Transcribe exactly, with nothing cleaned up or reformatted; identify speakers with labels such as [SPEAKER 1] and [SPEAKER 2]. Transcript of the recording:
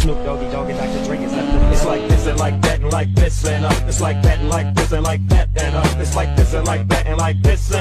[SPEAKER 1] Snoop Doggy Dogg and Doctor Dre is at the
[SPEAKER 2] It's like this and like that and like this and uh, it's like that and like this and like that and uh, it's like this and like that and like this and